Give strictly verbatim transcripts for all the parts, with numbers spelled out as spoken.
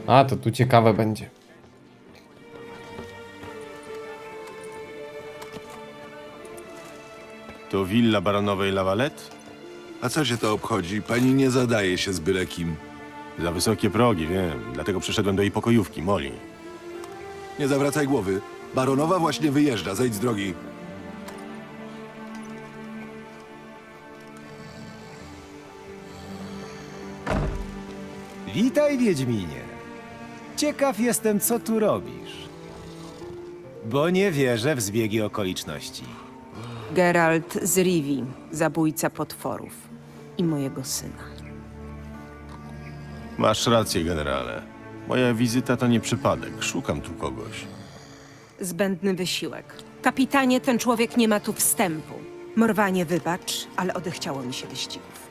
A, to tu ciekawe będzie. To willa baronowej Lavalette? A co się to obchodzi? Pani nie zadaje się z byle kim. Za wysokie progi, wiem. Dlatego przyszedłem do jej pokojówki, Molly. Nie zawracaj głowy. Baronowa właśnie wyjeżdża. Zejdź z drogi. Witaj, Wiedźminie. Ciekaw jestem, co tu robisz. Bo nie wierzę w zbiegi okoliczności. Geralt z Rivii, zabójca potworów i mojego syna. Masz rację, generale. Moja wizyta to nie przypadek. Szukam tu kogoś. Zbędny wysiłek. Kapitanie, ten człowiek nie ma tu wstępu. Morwanie, wybacz, ale odechciało mi się wyścigów.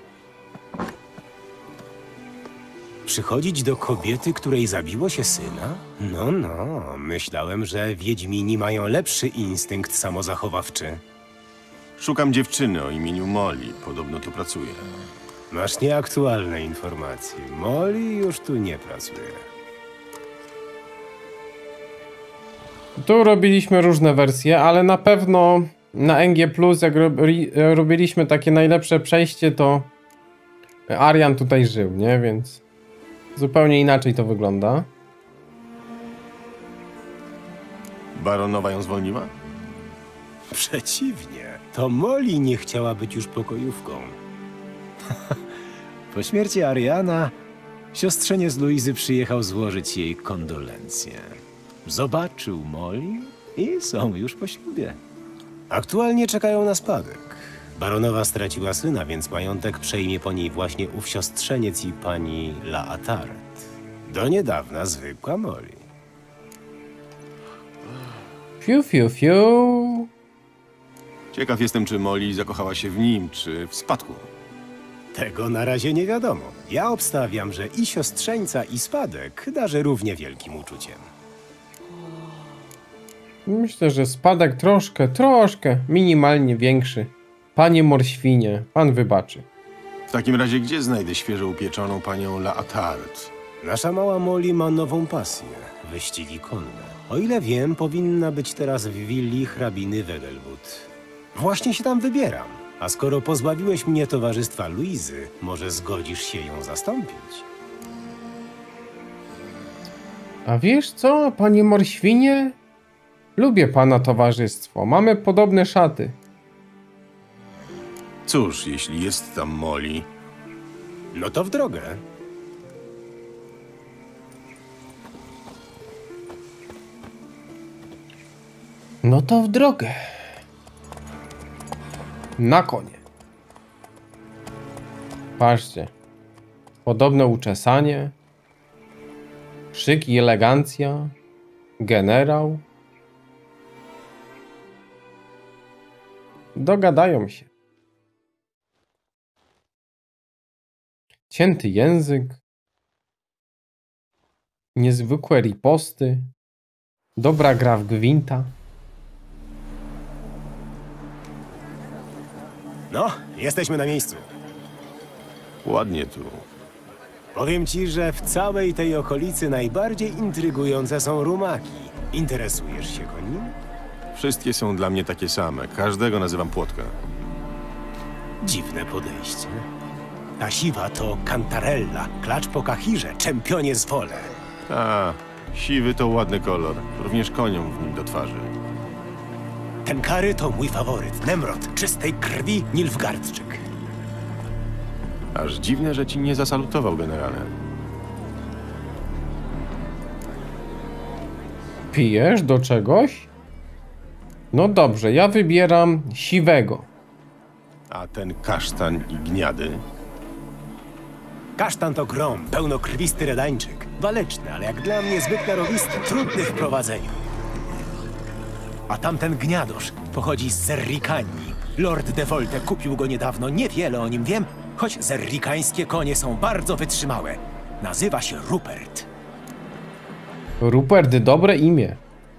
Przychodzić do kobiety, której zabiło się syna? No, no, myślałem, że Wiedźmini mają lepszy instynkt samozachowawczy. Szukam dziewczyny o imieniu Molly. Podobno tu pracuje. Masz nieaktualne informacje. Molly już tu nie pracuje. Tu robiliśmy różne wersje, ale na pewno na N G plus, jak robi, robiliśmy takie najlepsze przejście, to Arian tutaj żył, nie? Więc zupełnie inaczej to wygląda. Baronowa ją zwolniła? Przeciwnie. To Molly nie chciała być już pokojówką. Po śmierci Ariana siostrzeniec Luizy przyjechał złożyć jej kondolencje. Zobaczył Molly i są już po ślubie. Aktualnie czekają na spadek. Baronowa straciła syna, więc majątek przejmie po niej właśnie ów siostrzeniec i pani Laatart. Do niedawna zwykła Molly. Fiu, fiu, fiu. Ciekaw jestem, czy Molly zakochała się w nim, czy w spadku. Tego na razie nie wiadomo. Ja obstawiam, że i siostrzeńca, i spadek darzy równie wielkim uczuciem. Myślę, że spadek troszkę, troszkę, minimalnie większy. Panie Morświnie, pan wybaczy. W takim razie gdzie znajdę świeżo upieczoną panią Laatart? Nasza mała Molly ma nową pasję. Wyścigi konne. O ile wiem, powinna być teraz w willi hrabiny Wegelwood. Właśnie się tam wybieram. A skoro pozbawiłeś mnie towarzystwa Luizy, może zgodzisz się ją zastąpić? A wiesz co, panie Morświnie? Lubię pana towarzystwo. Mamy podobne szaty. Cóż, jeśli jest tam Molly... No to w drogę. No to w drogę. Na konie. Patrzcie. Podobne uczesanie. Szyk i elegancja. Generał. Dogadają się. Cięty język. Niezwykłe riposty. Dobra gra w gwinta. No, jesteśmy na miejscu. Ładnie tu. Powiem ci, że w całej tej okolicy najbardziej intrygujące są rumaki. Interesujesz się koniem? Wszystkie są dla mnie takie same. Każdego nazywam Płotka. Dziwne podejście. Ta siwa to Cantarella, klacz po Kahirze, czempionie z Wole. A, siwy to ładny kolor. Również koniom w nim do twarzy. Ten Kary to mój faworyt, Nemrod, czystej krwi Nilfgaardczyk. Aż dziwne, że ci nie zasalutował, generale. Pijesz do czegoś? No dobrze, ja wybieram siwego. A ten kasztan i gniady? Kasztan to grom, pełnokrwisty redańczyk. Waleczny, ale jak dla mnie zbyt narowisty, trudny w prowadzeniu. A tamten gniadosz pochodzi z Zerrikanii. Lord de Volte kupił go niedawno, niewiele o nim wiem, choć zerrikańskie konie są bardzo wytrzymałe. Nazywa się Rupert. Rupert, dobre imię.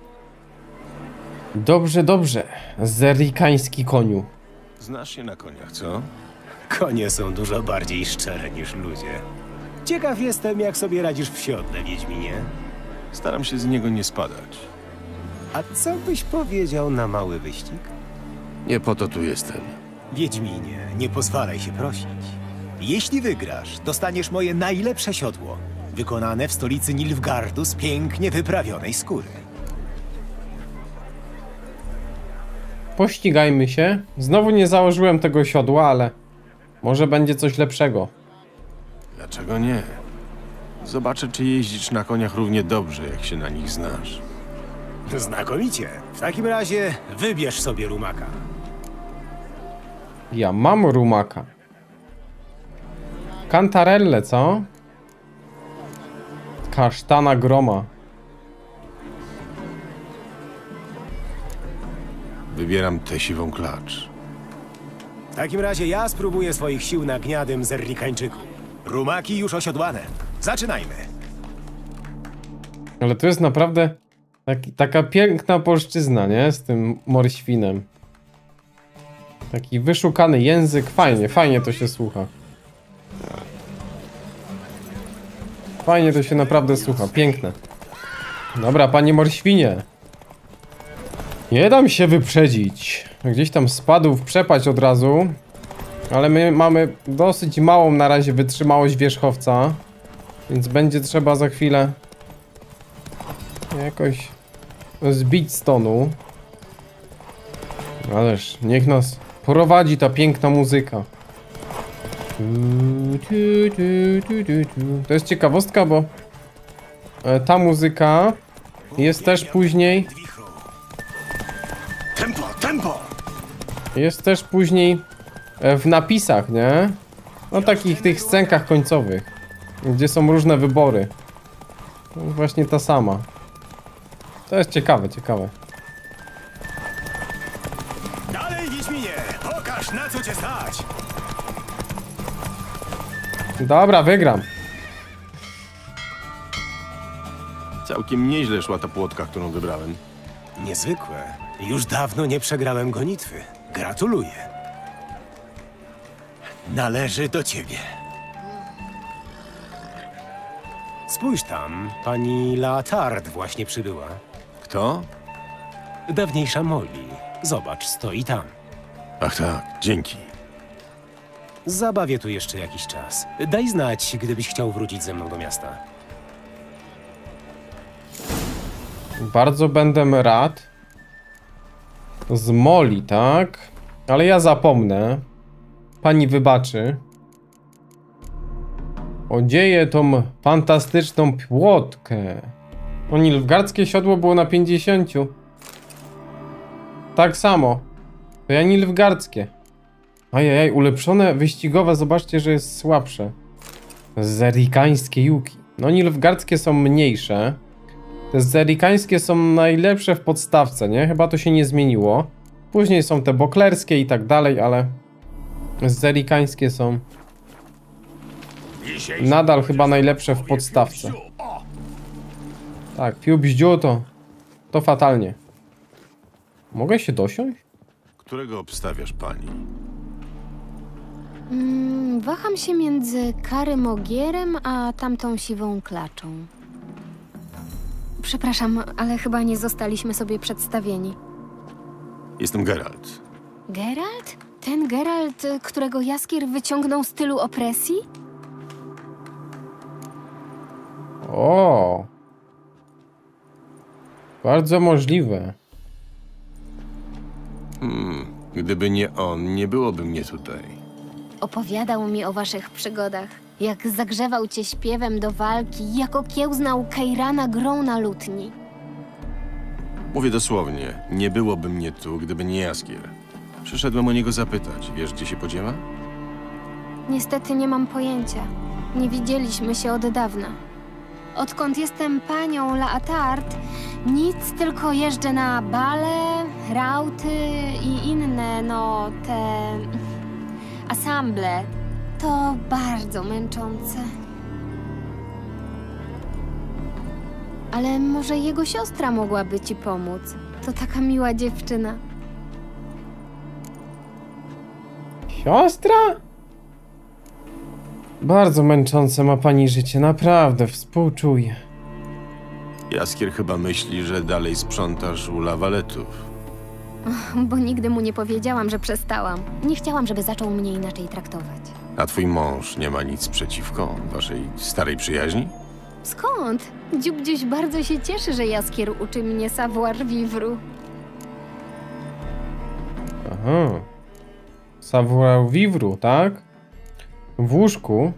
Dobrze, dobrze. Zerrikański koniu. Znasz się na koniach, co? Konie są dużo bardziej szczere niż ludzie. Ciekaw jestem, jak sobie radzisz w siodle, Wiedźminie. Staram się z niego nie spadać. A co byś powiedział na mały wyścig? Nie po to tu jestem. Wiedźminie, nie pozwalaj się prosić. Jeśli wygrasz, dostaniesz moje najlepsze siodło, wykonane w stolicy Nilfgaardu z pięknie wyprawionej skóry. Pościgajmy się. Znowu nie założyłem tego siodła, ale może będzie coś lepszego. Dlaczego nie? Zobaczę, czy jeździsz na koniach równie dobrze, jak się na nich znasz. Znakomicie. W takim razie wybierz sobie rumaka. Ja mam rumaka. Kantarelle, co? Kasztana groma. Wybieram tę siwą klacz. W takim razie ja spróbuję swoich sił na gniadym zerlikańczyku. Rumaki już osiodłane. Zaczynajmy. Ale to jest naprawdę taki, taka piękna polszczyzna, nie? Z tym morświnem. Taki wyszukany język. Fajnie, fajnie to się słucha. Fajnie to się naprawdę słucha. Piękne. Dobra, panie morświnie. Nie dam się wyprzedzić. Gdzieś tam spadł w przepaść od razu. Ale my mamy dosyć małą na razie wytrzymałość wierzchowca. Więc będzie trzeba za chwilę jakoś zbić z tonu. Ależ niech nas prowadzi ta piękna muzyka. To jest ciekawostka, bo ta muzyka jest też później Tempo, tempo! Jest też później w napisach, nie? No takich tych scenkach końcowych, gdzie są różne wybory. To właśnie ta sama. To jest ciekawe, ciekawe. Dalej, Wiedźminie! Pokaż, na co cię stać! Dobra, wygram. Całkiem nieźle szła ta płotka, którą wybrałem. Niezwykłe. Już dawno nie przegrałem gonitwy. Gratuluję. Należy do ciebie. Spójrz tam, pani Laatard właśnie przybyła. Kto? Dawniejsza Molly. Zobacz, stoi tam. Ach tak, dzięki. Zabawię tu jeszcze jakiś czas. Daj znać, gdybyś chciał wrócić ze mną do miasta. Bardzo będę rad. Z Molly, tak? Ale ja zapomnę. Pani wybaczy. Odzieję tą fantastyczną płotkę. O, nilfgaardzkie siodło było na pięćdziesięciu. Tak samo. To ja nilfgaardzkie. Ajajaj, ulepszone wyścigowe, zobaczcie, że jest słabsze. Zerikańskie juki. No, nilfgaardzkie są mniejsze. Te zerikańskie są najlepsze w podstawce, nie? Chyba to się nie zmieniło. Później są te boklerskie i tak dalej, ale zerikańskie są nadal chyba najlepsze w podstawce. Tak, pił bździu to to fatalnie. Mogę się dosiąść? Którego obstawiasz, pani? Mm, waham się między Karym Ogierem a tamtą siwą klaczą. Przepraszam, ale chyba nie zostaliśmy sobie przedstawieni. Jestem Geralt. Geralt? Ten Geralt, którego Jaskier wyciągnął z tylu opresji? O, bardzo możliwe. Hmm, gdyby nie on, nie byłoby mnie tutaj. Opowiadał mi o waszych przygodach. Jak zagrzewał cię śpiewem do walki, jak okiełznał Keirana grą na lutni. Mówię dosłownie, nie byłoby mnie tu, gdyby nie Jaskier. Przyszedłem o niego zapytać. Wiesz, gdzie się podziewa? Niestety nie mam pojęcia. Nie widzieliśmy się od dawna. Odkąd jestem panią Laatard, nic, tylko jeżdżę na bale, rauty i inne, no, te... asamble. To bardzo męczące. Ale może jego siostra mogłaby ci pomóc. To taka miła dziewczyna. Siostra? Bardzo męczące ma pani życie, naprawdę, współczuję. Jaskier chyba myśli, że dalej sprzątasz u lawaletów. Bo nigdy mu nie powiedziałam, że przestałam. Nie chciałam, żeby zaczął mnie inaczej traktować. A twój mąż nie ma nic przeciwko waszej starej przyjaźni? Skąd? Dziubdziuś bardzo się cieszy, że Jaskier uczy mnie savoir-vivre. Aha. Savoir-vivre, tak? W łóżku.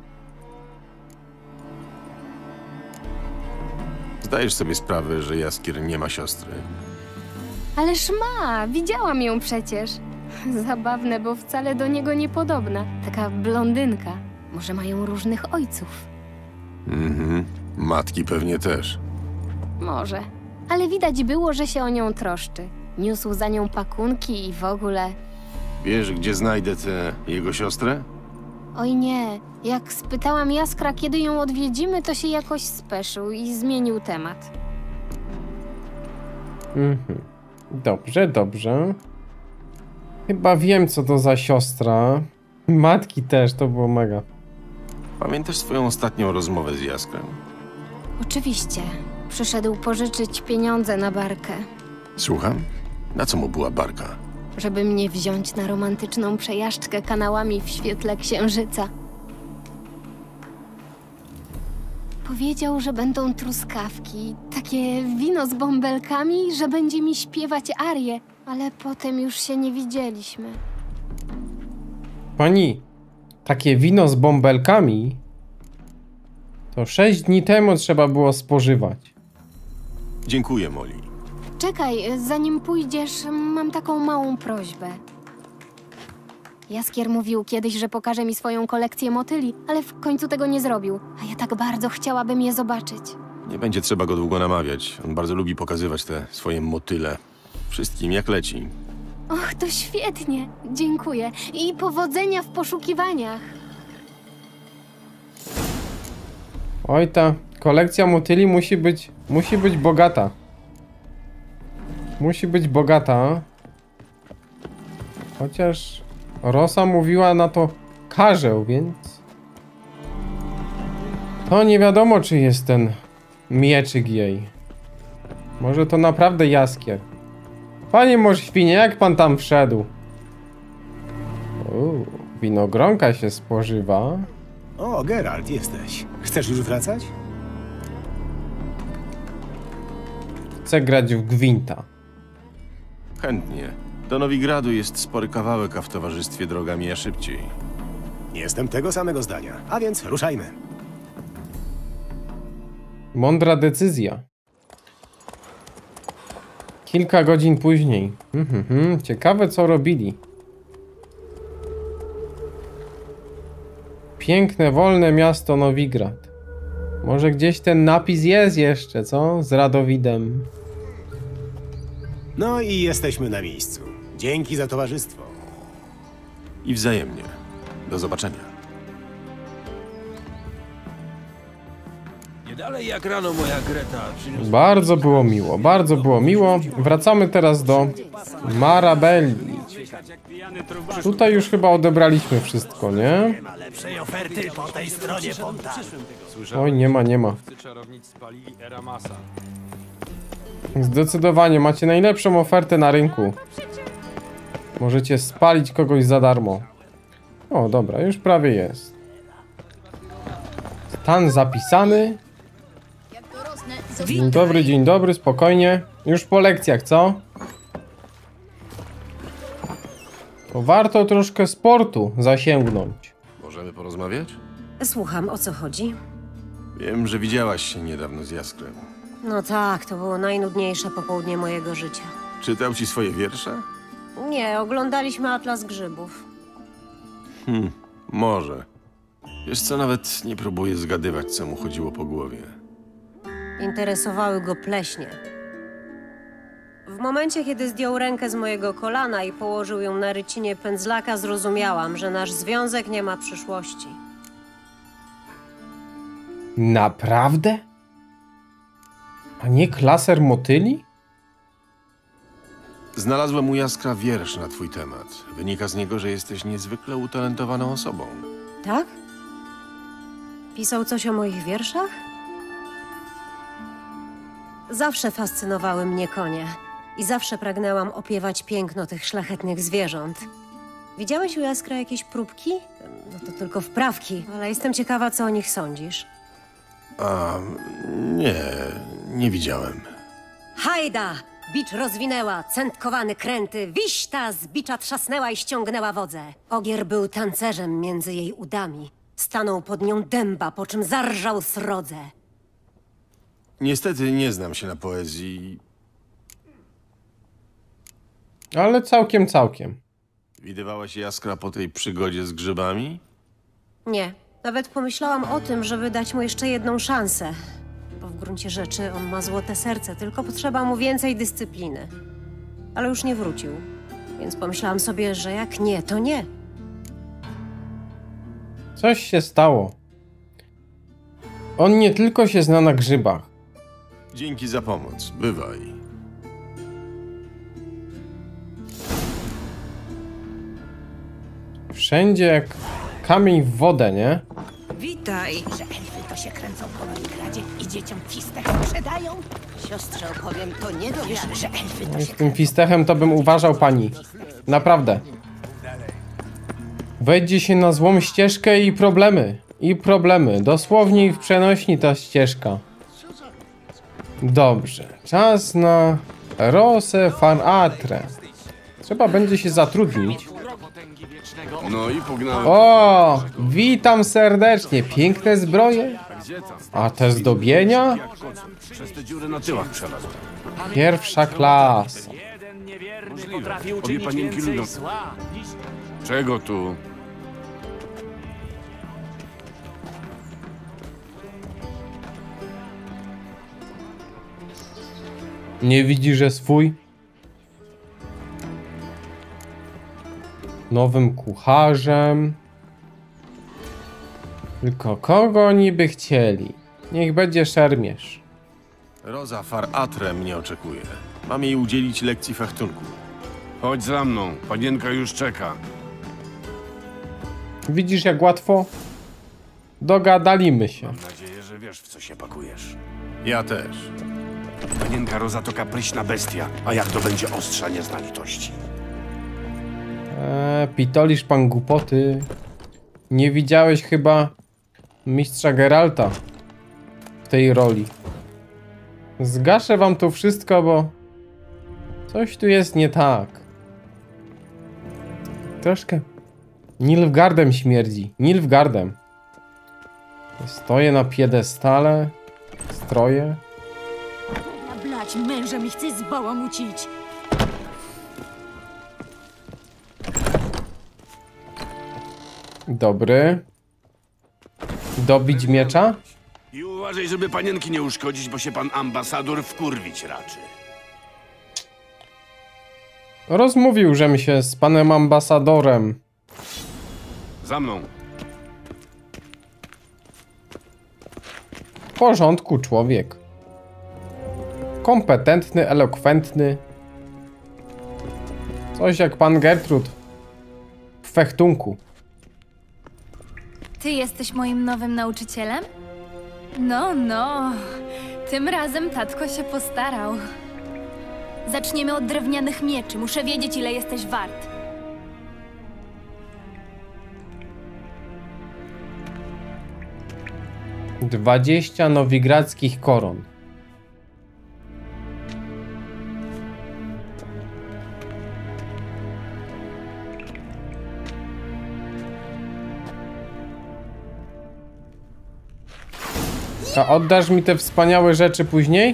Zdajesz sobie sprawę, że Jaskier nie ma siostry. Ależ ma, widziałam ją przecież. Zabawne, bo wcale do niego niepodobna. Taka blondynka. Może mają różnych ojców. Mhm. Matki pewnie też. Może. Ale widać było, że się o nią troszczy. Niósł za nią pakunki i w ogóle... Wiesz, gdzie znajdę tę jego siostrę? Oj nie, jak spytałam Jaskra, kiedy ją odwiedzimy, to się jakoś speszył i zmienił temat. Mhm. Dobrze, dobrze. Chyba wiem, co to za siostra. Matki też, to było mega. Pamiętasz swoją ostatnią rozmowę z Jaskrem? Oczywiście. Przyszedł pożyczyć pieniądze na barkę, Słucham? Na co mu była barka? żeby mnie wziąć na romantyczną przejażdżkę kanałami w świetle księżyca. Powiedział, że będą truskawki, takie wino z bąbelkami, że będzie mi śpiewać arię, ale potem już się nie widzieliśmy. Pani, takie wino z bąbelkami to sześć dni temu trzeba było spożywać. Dziękuję, Molly. Czekaj, zanim pójdziesz, mam taką małą prośbę. Jaskier mówił kiedyś, że pokaże mi swoją kolekcję motyli, ale w końcu tego nie zrobił, a ja tak bardzo chciałabym je zobaczyć. Nie będzie trzeba go długo namawiać. On bardzo lubi pokazywać te swoje motyle. Wszystkim jak leci. Och, to świetnie, dziękuję i powodzenia w poszukiwaniach. Oj, ta kolekcja motyli musi być, musi być bogata. Musi być bogata. Chociaż Rosa mówiła na to karzeł, więc... To nie wiadomo, czy jest ten mieczyk jej. Może to naprawdę Jaskier. Panie Morświnie, jak pan tam wszedł? Uuu, winogronka się spożywa. O, Geralt, jesteś. Chcesz już wracać? Chcę grać w gwinta. Chętnie. Do Nowigradu jest spory kawałek, a w towarzystwie droga mija szybciej. Jestem tego samego zdania. A więc ruszajmy. Mądra decyzja. Kilka godzin później. Mhm, mhm. Ciekawe, co robili. Piękne, wolne miasto Nowigrad. Może gdzieś ten napis jest jeszcze, co? Z Radowidem. No i jesteśmy na miejscu. Dzięki za towarzystwo. I wzajemnie. Do zobaczenia. Nie dalej jak rano moja Greta przyniosła... Bardzo było miło, bardzo było miło. Wracamy teraz do Marabelli. Tutaj już chyba odebraliśmy wszystko, nie? Lepszej oferty po tej stronie Ponta. Oj, nie ma, nie ma. Czarownic spalili Eramasa. Zdecydowanie macie najlepszą ofertę na rynku. Możecie spalić kogoś za darmo. O, dobra, już prawie jest. Stan zapisany. Dzień dobry, dzień dobry, spokojnie. Już po lekcjach, co? To warto troszkę sportu zasięgnąć. Możemy porozmawiać? Słucham, o co chodzi? Wiem, że widziałaś się niedawno z Jaskrem. No tak, to było najnudniejsze popołudnie mojego życia. Czytał ci swoje wiersze? Nie, oglądaliśmy Atlas Grzybów. Hm, może. Wiesz co, nawet nie próbuję zgadywać, co mu chodziło po głowie. Interesowały go pleśnie. W momencie, kiedy zdjął rękę z mojego kolana i położył ją na rycinie pędzlaka, zrozumiałam, że nasz związek nie ma przyszłości. Naprawdę? A nie klaser motyli? Znalazłem u Jaskra wiersz na twój temat. Wynika z niego, że jesteś niezwykle utalentowaną osobą. Tak? Pisał coś o moich wierszach? Zawsze fascynowały mnie konie i zawsze pragnęłam opiewać piękno tych szlachetnych zwierząt. Widziałeś u Jaskra jakieś próbki? No to tylko wprawki, ale jestem ciekawa, co o nich sądzisz. A nie, nie widziałem. Hajda! Bicz rozwinęła, centkowany kręty, wiśta z bicza trzasnęła i ściągnęła wodze. Ogier był tancerzem między jej udami. Stanął pod nią dęba, po czym zarżał srodze. Niestety nie znam się na poezji. Ale całkiem, całkiem. Widywałaś Jaskra po tej przygodzie z grzybami? Nie, nawet pomyślałam o tym, żeby dać mu jeszcze jedną szansę. Bo w gruncie rzeczy on ma złote serce, tylko potrzeba mu więcej dyscypliny. Ale już nie wrócił, więc pomyślałam sobie, że jak nie, to nie. Coś się stało. On nie tylko się zna na grzybach. Dzięki za pomoc. Bywaj. Wszędzie jak kamień w wodę, nie? Witaj. Że elfy to się kręcą po Nowigradzie i dzieciom fistek sprzedają? Siostrze opowiem, to nie do Wiesz, że elfy to No, się z tym fistechem to bym uważał, pani. Naprawdę. Wejdzie się na złą ścieżkę i problemy. I problemy. Dosłownie i w przenośni ta ścieżka. Dobrze. Czas na Rosę fan Atre. Trzeba będzie się zatrudnić. No i pognałem. O! Witam serdecznie. Piękne zbroje. A te zdobienia? Przez te dziury na tyłach przelazł. Pierwsza klasa. Możliwe. Obie panienki lubią. Czego tu? Nie widzi, że swój? Nowym kucharzem. Tylko kogo oni by chcieli? Niech będzie szermierz. Rosa far Atre mnie oczekuje. Mam jej udzielić lekcji fechtunku. Chodź za mną. Panienka już czeka. Widzisz, jak łatwo? Dogadaliśmy się. Mam nadzieję, że wiesz, w co się pakujesz. Ja też. Panienka Rosa to kapryśna bestia, a jak to będzie ostrza nie zna litości. Eee, pitolisz pan głupoty. Nie widziałeś chyba mistrza Geralta w tej roli. Zgaszę wam to wszystko, bo coś tu jest nie tak. Troszkę Nilfgaardem śmierdzi. Nilfgaardem. Stoję na piedestale. Stroję. Blać męża mi chce zbałamucić. Dobry. Dobić miecza? I uważaj, żeby panienki nie uszkodzić, bo się pan ambasador wkurwić raczy. Rozmówił, żem się z panem ambasadorem. Za mną. W porządku, człowiek. Kompetentny, elokwentny. Coś jak pan Gertrud. W fechtunku. Ty jesteś moim nowym nauczycielem? No, no. Tym razem tatko się postarał. Zaczniemy od drewnianych mieczy. Muszę wiedzieć, ile jesteś wart. Dwadzieścia nowigradzkich koron. A oddasz mi te wspaniałe rzeczy później?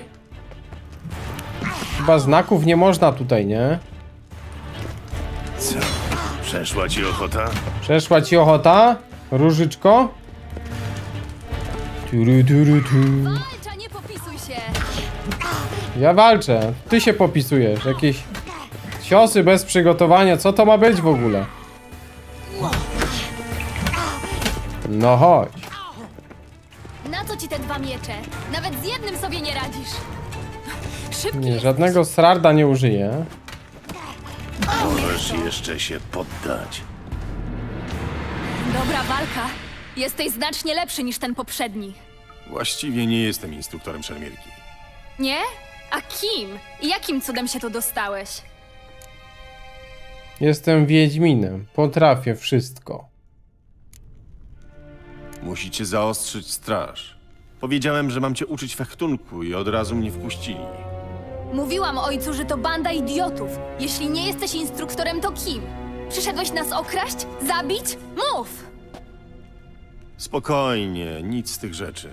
Chyba znaków nie można tutaj, nie? Co? Przeszła ci ochota? Przeszła ci ochota? Różyczko? Turu, turu, tu. Walcza, nie popisuj się! Ja walczę. Ty się popisujesz. Jakieś ciosy bez przygotowania. Co to ma być w ogóle? No chodź. Na co ci te dwa miecze? Nawet z jednym sobie nie radzisz. Szybki Nie, jesteś. żadnego srarda nie użyję. Możesz jeszcze się poddać. Dobra walka. Jesteś znacznie lepszy niż ten poprzedni. Właściwie nie jestem instruktorem szermierki. Nie? A kim? I jakim cudem się tu dostałeś? Jestem Wiedźminem. Potrafię wszystko. Musicie zaostrzyć straż. Powiedziałem, że mam cię uczyć fechtunku i od razu mnie wpuścili. Mówiłam ojcu, że to banda idiotów. Jeśli nie jesteś instruktorem, to kim? Przyszedłeś nas okraść? Zabić? Mów! Spokojnie, nic z tych rzeczy.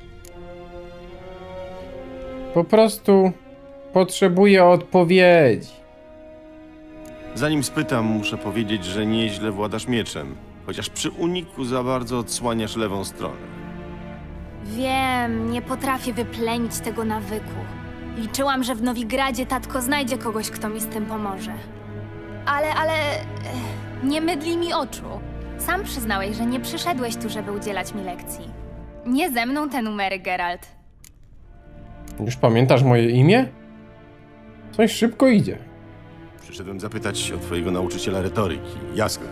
Po prostu potrzebuję odpowiedzi. Zanim spytam, muszę powiedzieć, że nieźle władasz mieczem. Chociaż przy uniku za bardzo odsłaniasz lewą stronę. Wiem, nie potrafię wyplenić tego nawyku. Liczyłam, że w Nowigradzie tatko znajdzie kogoś, kto mi z tym pomoże. Ale, ale... eh, nie mydlij mi oczu. Sam przyznałeś, że nie przyszedłeś tu, żeby udzielać mi lekcji. Nie ze mną te numery, Geralt. Już pamiętasz moje imię? Coś szybko idzie. Przyszedłem zapytać o twojego nauczyciela retoryki, Jaskra.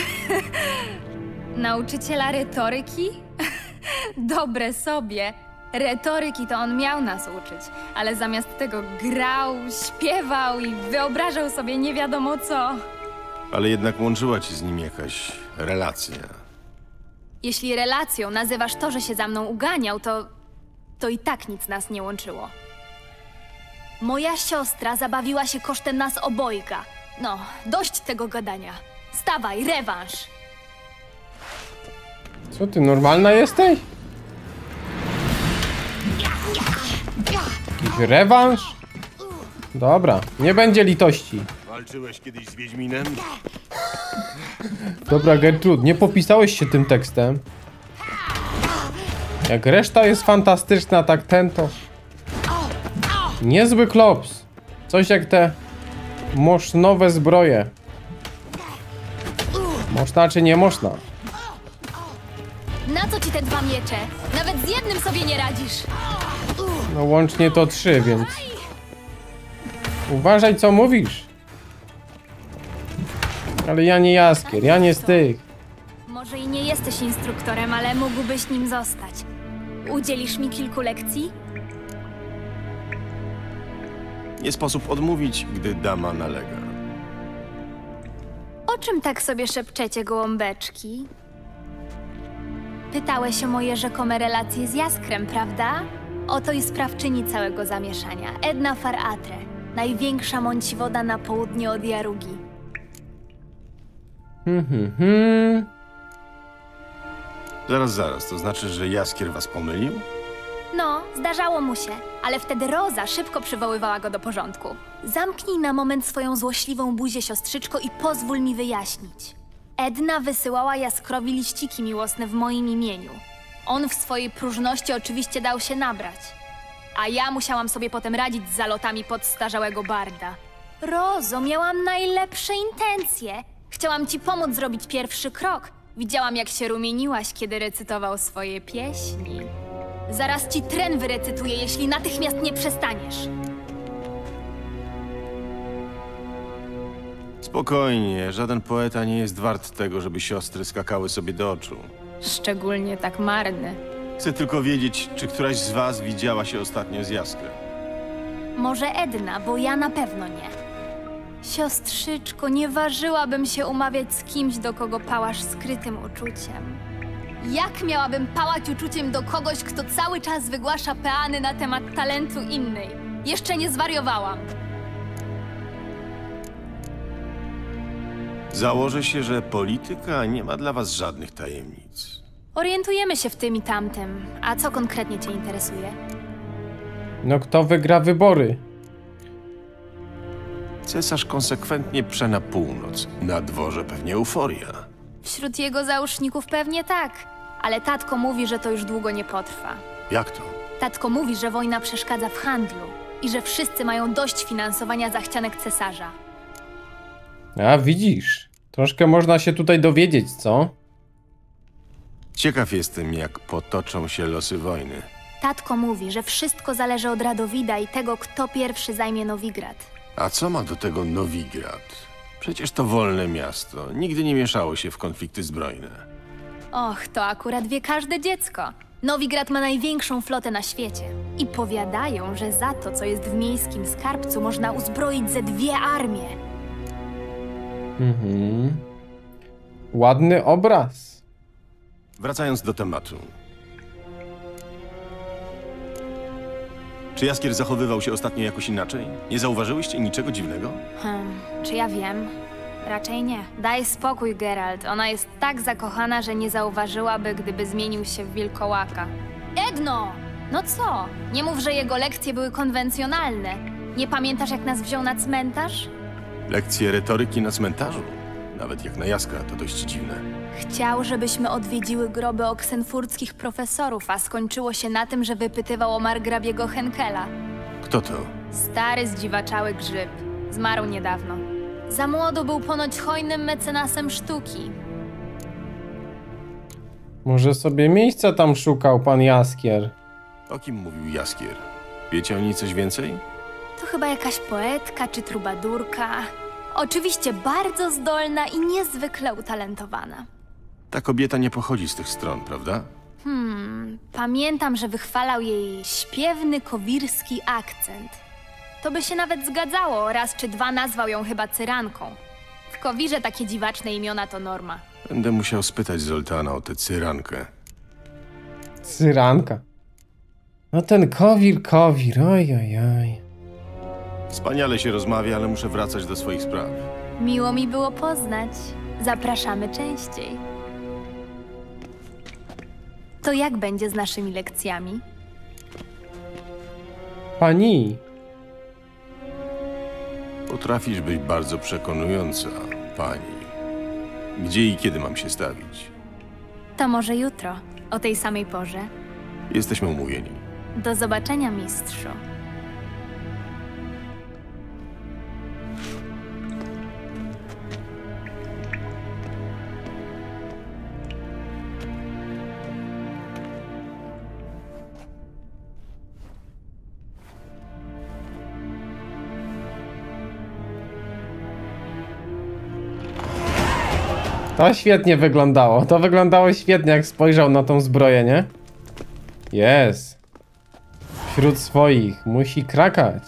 Nauczyciela retoryki? Dobre sobie. Retoryki to on miał nas uczyć, ale zamiast tego grał, śpiewał i wyobrażał sobie nie wiadomo co. Ale jednak łączyła ci z nim jakaś relacja. Jeśli relacją nazywasz to, że się za mną uganiał, to... to i tak nic nas nie łączyło. Moja siostra zabawiła się kosztem nas obojga. No, dość tego gadania. Stawaj, rewanż! Co ty, normalna jesteś? Jakiś rewanż? Dobra, nie będzie litości. Walczyłeś kiedyś z Wiedźminem? Dobra, Gertrud, nie popisałeś się tym tekstem. Jak reszta jest fantastyczna, tak ten to... Niezły klops. Coś jak te... mosznowe zbroje. Można czy nie można? Na co ci te dwa miecze? Nawet z jednym sobie nie radzisz. No łącznie to trzy, więc... Uważaj, co mówisz. Ale ja nie Jaskier, ja nie z tych. Może i nie jesteś instruktorem, ale mógłbyś nim zostać. Udzielisz mi kilku lekcji? Nie sposób odmówić, gdy dama nalega. O czym tak sobie szepczecie, gołąbeczki? Pytałeś o moje rzekome relacje z Jaskrem, prawda? Oto i sprawczyni całego zamieszania. Edna Far Atre, największa mąciwoda na południe od Jarugi. Hmm, hmm, hmm. Zaraz, zaraz, to znaczy, że Jaskier was pomylił? No, zdarzało mu się, ale wtedy Roza szybko przywoływała go do porządku. Zamknij na moment swoją złośliwą buzię, siostrzyczko, i pozwól mi wyjaśnić. Edna wysyłała Jaskrowi liściki miłosne w moim imieniu. On w swojej próżności oczywiście dał się nabrać. A ja musiałam sobie potem radzić z zalotami podstarzałego barda. Rozo, miałam najlepsze intencje. Chciałam ci pomóc zrobić pierwszy krok. Widziałam, jak się rumieniłaś, kiedy recytował swoje pieśni. Zaraz ci tren wyrecytuję, jeśli natychmiast nie przestaniesz. Spokojnie, żaden poeta nie jest wart tego, żeby siostry skakały sobie do oczu. Szczególnie tak marny. Chcę tylko wiedzieć, czy któraś z was widziała się ostatnio z Jaskrem. Może Edna, bo ja na pewno nie. Siostrzyczko, nie ważyłabym się umawiać z kimś, do kogo pałasz skrytym uczuciem. Jak miałabym pałać uczuciem do kogoś, kto cały czas wygłasza peany na temat talentu innej? Jeszcze nie zwariowałam. Założę się, że polityka nie ma dla was żadnych tajemnic. Orientujemy się w tym i tamtym. A co konkretnie cię interesuje? No kto wygra wybory? Cesarz konsekwentnie prze na północ. Na dworze pewnie euforia. Wśród jego załóżników pewnie tak. Ale tatko mówi, że to już długo nie potrwa. Jak to? Tatko mówi, że wojna przeszkadza w handlu i że wszyscy mają dość finansowania zachcianek cesarza. A widzisz, troszkę można się tutaj dowiedzieć, co? Ciekaw jestem, jak potoczą się losy wojny. Tatko mówi, że wszystko zależy od Radowida i tego, kto pierwszy zajmie Nowigrad. A co ma do tego Nowigrad? Przecież to wolne miasto. Nigdy nie mieszało się w konflikty zbrojne. Och, to akurat wie każde dziecko. Nowigrad ma największą flotę na świecie. I powiadają, że za to, co jest w miejskim skarbcu, można uzbroić ze dwie armie. Mhm. Ładny obraz. Wracając do tematu. Czy Jaskier zachowywał się ostatnio jakoś inaczej? Nie zauważyłyście niczego dziwnego? Hmm, czy ja wiem? Raczej nie. Daj spokój, Geralt. Ona jest tak zakochana, że nie zauważyłaby, gdyby zmienił się w wilkołaka. Edno! No co? Nie mów, że jego lekcje były konwencjonalne. Nie pamiętasz, jak nas wziął na cmentarz? Lekcje retoryki na cmentarzu? Nawet jak na Jaskra, to dość dziwne. Chciał, żebyśmy odwiedziły groby oksenfurckich profesorów, a skończyło się na tym, że wypytywał o margrabiego Henkela. Kto to? Stary, zdziwaczały grzyb. Zmarł niedawno. Za młodu był ponoć hojnym mecenasem sztuki. Może sobie miejsca tam szukał pan Jaskier. O kim mówił Jaskier? Wiecie o niej coś więcej? To chyba jakaś poetka czy trubadurka. Oczywiście bardzo zdolna i niezwykle utalentowana. Ta kobieta nie pochodzi z tych stron, prawda? Hmm, pamiętam, że wychwalał jej śpiewny kowirski akcent. To by się nawet zgadzało, raz czy dwa nazwał ją chyba cyranką. W Kowirze takie dziwaczne imiona to norma. Będę musiał spytać Zoltana o tę cyrankę. Cyranka. No ten kowir, kowir, oj, oj, oj. Wspaniale się rozmawia, ale muszę wracać do swoich spraw. Miło mi było poznać. Zapraszamy częściej. To jak będzie z naszymi lekcjami? Pani. Potrafisz być bardzo przekonująca, pani. Gdzie i kiedy mam się stawić? To może jutro, o tej samej porze. Jesteśmy umówieni. Do zobaczenia, mistrzu. To świetnie wyglądało. To wyglądało świetnie, jak spojrzał na tą zbroję, nie? Jest. Wśród swoich. Musi krakać.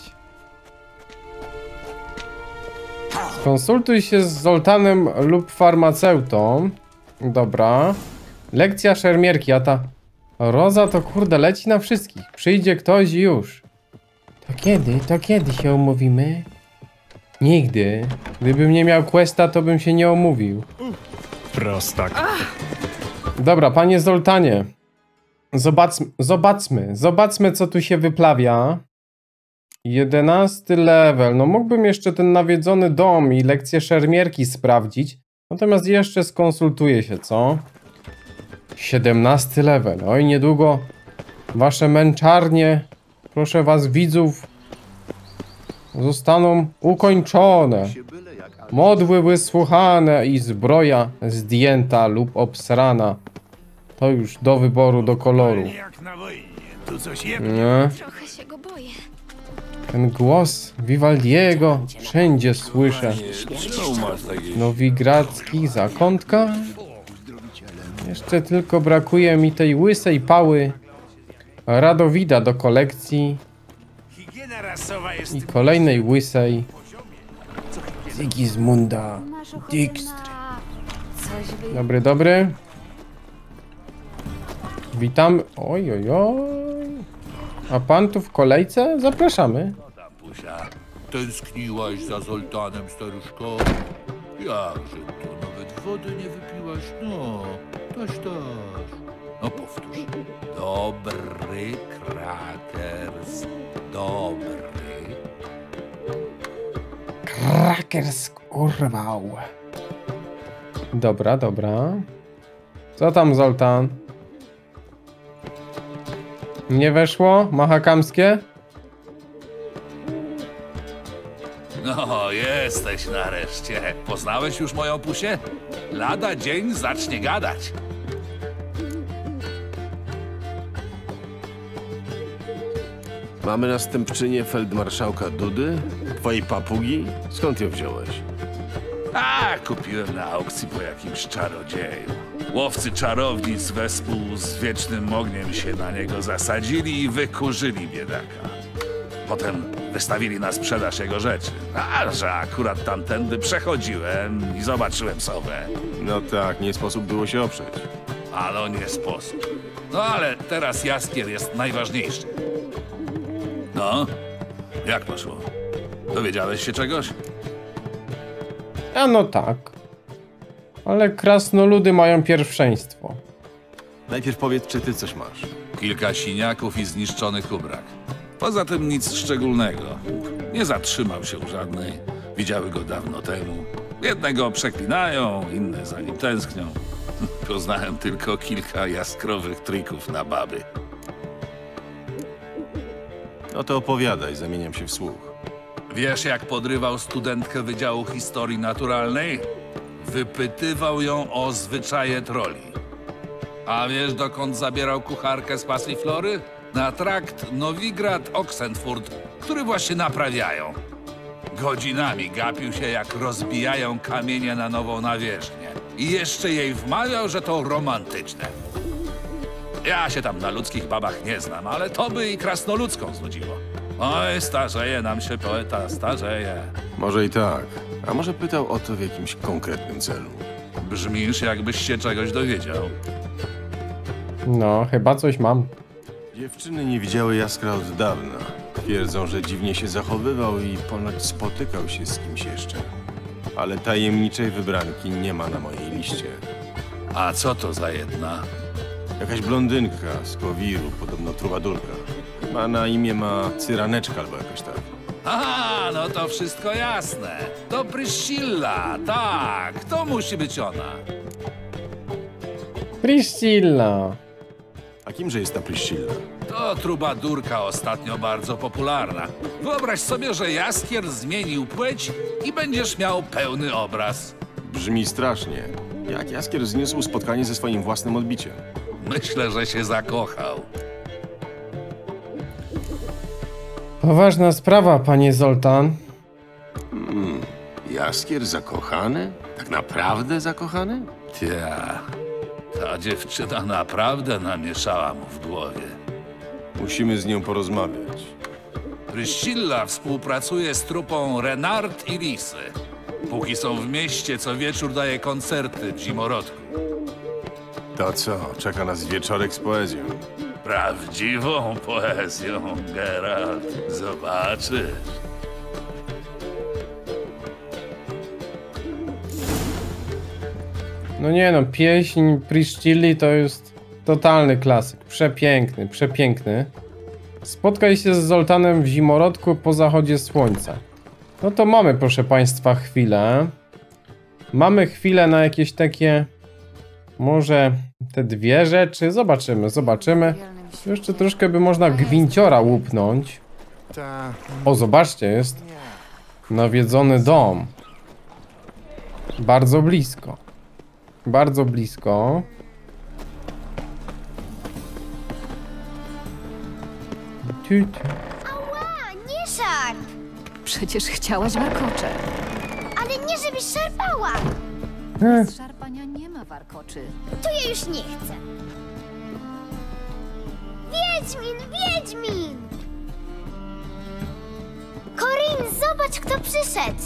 Skonsultuj się z Zoltanem lub farmaceutą. Dobra. Lekcja szermierki, a ta Roza to kurde leci na wszystkich. Przyjdzie ktoś i już. To kiedy? To kiedy się umówimy? Nigdy. Gdybym nie miał questa, to bym się nie omówił. Prostak. Dobra, panie Zoltanie. Zobaczmy, zobaczmy, zobaczmy, co tu się wyprawia. Jedenasty level. No mógłbym jeszcze ten nawiedzony dom i lekcję szermierki sprawdzić. Natomiast jeszcze skonsultuję się, co? Siedemnasty level. Oj, niedługo wasze męczarnie, proszę was widzów, zostaną ukończone. Modły wysłuchane i zbroja zdjęta lub obsrana. To już do wyboru, do koloru. Nie. Trochę się go boję. Ten głos Vivaldiego wszędzie słyszę. Nowigradzki zakątka. Jeszcze tylko brakuje mi tej łysej pały Radowida do kolekcji. I kolejnej łysej Sigismunda Dijkstry. Dobry, dobry. Witam. Oj, oj, oj. A pan tu w kolejce? Zapraszamy. Tęskniłaś za Zoltanem, staruszko? Jakże to, nawet wody nie wypiłaś? No, toś, toś. No powtórz. Dobry krakers. Dobry. Krakers, kurwał. Dobra, dobra. Co tam, Zoltan? Nie weszło? Mahakamskie? No, jesteś nareszcie. Poznałeś już moją pusię? Lada dzień zacznie gadać. Mamy następczynię feldmarszałka Dudy? Twojej papugi? Skąd ją wziąłeś? A, kupiłem na aukcji po jakimś czarodzieju. Łowcy czarownic wespół z wiecznym ogniem się na niego zasadzili i wykurzyli biedaka. Potem wystawili na sprzedaż jego rzeczy. A, że akurat tamtędy przechodziłem i zobaczyłem sowę. No tak, nie sposób było się oprzeć. Ale nie sposób. No ale teraz Jaskier jest najważniejszy. No, jak poszło? Dowiedziałeś się czegoś? A no tak. Ale krasnoludy mają pierwszeństwo. Najpierw powiedz, czy ty coś masz. Kilka siniaków i zniszczonych ubrak. Poza tym nic szczególnego. Nie zatrzymał się u żadnej. Widziały go dawno temu. Jedne go przeklinają, inne za nim tęsknią. Poznałem tylko kilka jaskrowych trików na baby. No to opowiadaj, zamieniam się w słuch. Wiesz, jak podrywał studentkę Wydziału Historii Naturalnej? Wypytywał ją o zwyczaje troli. A wiesz, dokąd zabierał kucharkę z Pasiflory? Na trakt Nowigrad-Oxenfurt, który właśnie naprawiają. Godzinami gapił się, jak rozbijają kamienie na nową nawierzchnię. I jeszcze jej wmawiał, że to romantyczne. Ja się tam na ludzkich babach nie znam, ale to by i krasnoludzką znudziło. Oj, starzeje nam się poeta, starzeje. Może i tak. A może pytał o to w jakimś konkretnym celu? Brzmisz, jakbyś się czegoś dowiedział. No, chyba coś mam. Dziewczyny nie widziały Jaskra od dawna. Twierdzą, że dziwnie się zachowywał i ponoć spotykał się z kimś jeszcze. Ale tajemniczej wybranki nie ma na mojej liście. A co to za jedna? Jakaś blondynka z Kowiru, podobno trubadurka. Chyba na imię ma Cyraneczka albo jakoś tak. A, no to wszystko jasne. To Priscilla, tak, to musi być ona. Priscilla. A kimże jest ta Priscilla? To trubadurka ostatnio bardzo popularna. Wyobraź sobie, że Jaskier zmienił płeć i będziesz miał pełny obraz. Brzmi strasznie. Jak Jaskier zniósł spotkanie ze swoim własnym odbiciem? Myślę, że się zakochał. Poważna sprawa, panie Zoltan. Hmm, Jaskier zakochany? Tak naprawdę zakochany? Ja, ta dziewczyna naprawdę namieszała mu w głowie. Musimy z nią porozmawiać. Priscilla współpracuje z trupą Renard i Lisy. Póki są w mieście, co wieczór daje koncerty w zimorodku. To co, czeka nas wieczorek z poezją? Prawdziwą poezją, Geralt. Zobaczysz. No nie no, pieśń Priscilli to jest totalny klasyk. Przepiękny, przepiękny. Spotkaj się z Zoltanem w zimorodku po zachodzie słońca. No to mamy, proszę państwa, chwilę. Mamy chwilę na jakieś takie... Może te dwie rzeczy? Zobaczymy, zobaczymy. Jeszcze troszkę by można gwinciora łupnąć. O, zobaczcie, jest nawiedzony dom. Bardzo blisko. Bardzo blisko. Ała, nie szarp! Przecież chciałaś warkocze. Ale nie, żebyś szarpała! Bez szarpania nie ma warkoczy. To ja już nie chcę. Wiedźmin, Wiedźmin! Corin, zobacz, kto przyszedł!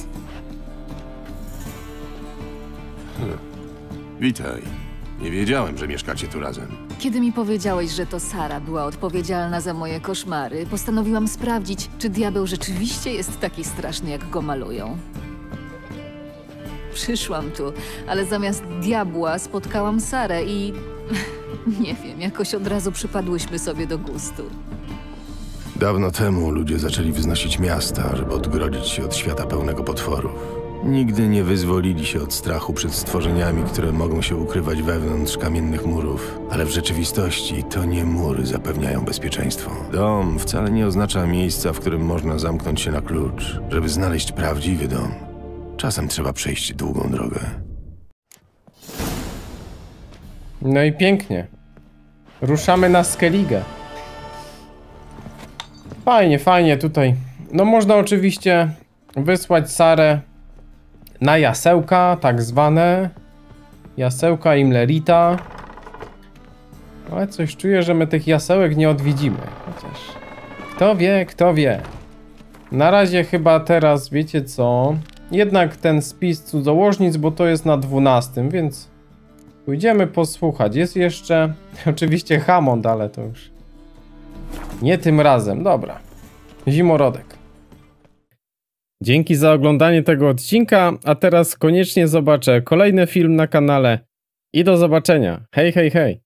Hm. Witaj. Nie wiedziałem, że mieszkacie tu razem. Kiedy mi powiedziałeś, że to Sara była odpowiedzialna za moje koszmary, postanowiłam sprawdzić, czy diabeł rzeczywiście jest taki straszny, jak go malują. Przyszłam tu, ale zamiast diabła spotkałam Sarę i... nie wiem, jakoś od razu przypadłyśmy sobie do gustu. Dawno temu ludzie zaczęli wznosić miasta, żeby odgrodzić się od świata pełnego potworów. Nigdy nie wyzwolili się od strachu przed stworzeniami, które mogą się ukrywać wewnątrz kamiennych murów. Ale w rzeczywistości to nie mury zapewniają bezpieczeństwo. Dom wcale nie oznacza miejsca, w którym można zamknąć się na klucz. Żeby znaleźć prawdziwy dom, czasem trzeba przejść długą drogę. No i pięknie. Ruszamy na Skellige. Fajnie, fajnie tutaj. No można oczywiście wysłać Sarę na jasełka, tak zwane. Jasełka Imlerita. Ale coś czuję, że my tych jasełek nie odwiedzimy. Chociaż kto wie, kto wie. Na razie chyba teraz, wiecie co? Jednak ten spis cudzołożnic, bo to jest na dwunastym, więc pójdziemy posłuchać. Jest jeszcze oczywiście Hammond, ale to już nie tym razem. Dobra. Zimorodek. Dzięki za oglądanie tego odcinka, a teraz koniecznie zobaczę kolejny film na kanale i do zobaczenia. Hej, hej, hej.